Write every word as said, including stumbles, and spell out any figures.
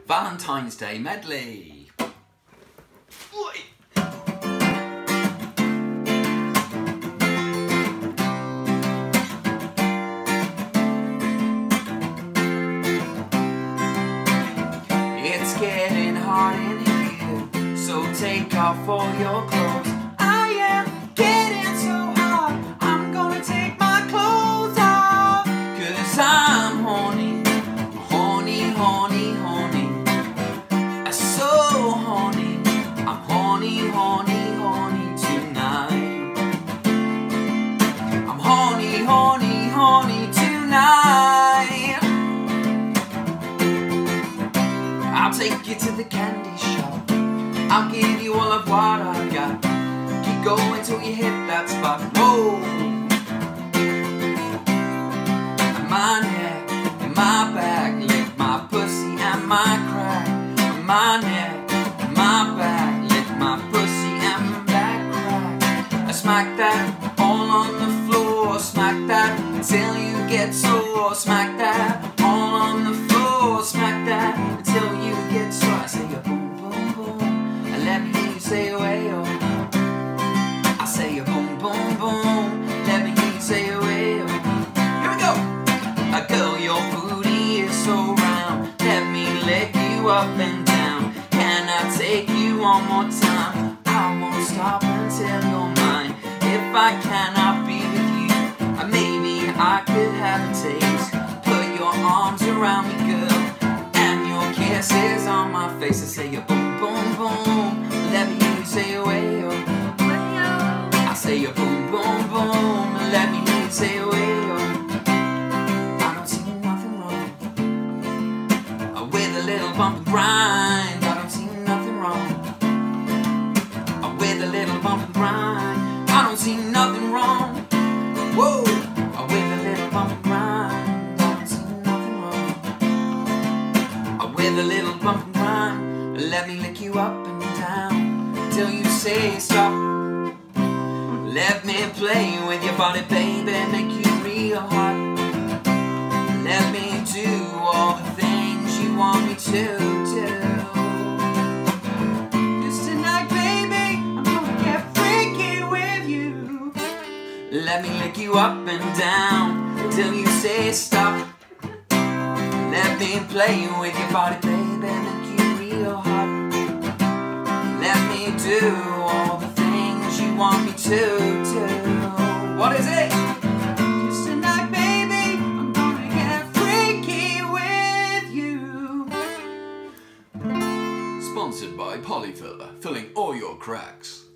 Valentine's Day medley. Oi. It's getting hot in here, so take off all your clothes. I am getting so hot, I'm gonna take my clothes off. Cause I'm horny, horny, horny, horny. I'm so horny, I'm horny, horny, horny tonight. I'm horny, horny, horny tonight. I'll take you to the candy shop, I'll give you all of what I've got. Keep going till you hit that spot. Whoa! My neck and my back, lick my pussy and my crack. My neck and my back, lick my pussy and my back crack. I smack that all on the floor, smack that until you get sore. Smack that all on the floor, smack that until you get sore. I say a boom, boom, boom, and let me hear you say way oh. I say a boom, boom, boom, let me hear you say way oh. Here we go. A girl, your booty is so round, let me lick you up and down. Can I take you one more time? I won't stop until you're mine. If I cannot be with you, uh, maybe I could have a taste. Put your arms around me, girl, and your kisses on my face. I say a boom, boom, boom, let me hear you say way oh. I say a boom, boom, boom, let me hear you say way oh. I don't see nothing wrong uh, with a little bump and grind. I don't see nothing wrong uh, with a little bump and grind. I don't see nothing wrong. Whoa, uh, with a little bump and grind. I don't see nothing wrong uh, with a little bump and grind. Let me lick you up and down till you say stop. Let me play with your body, baby, make you real hot. Let me do all the things you want me to do. Just tonight, baby, I'm gonna get freaky with you. Let me lick you up and down till you say stop. Let me play with your body, baby, make you real hot. Let me do all the things you want me to do. What is it? Just tonight, baby, I'm gonna get freaky with you. Sponsored by Polyfiller, filling all your cracks.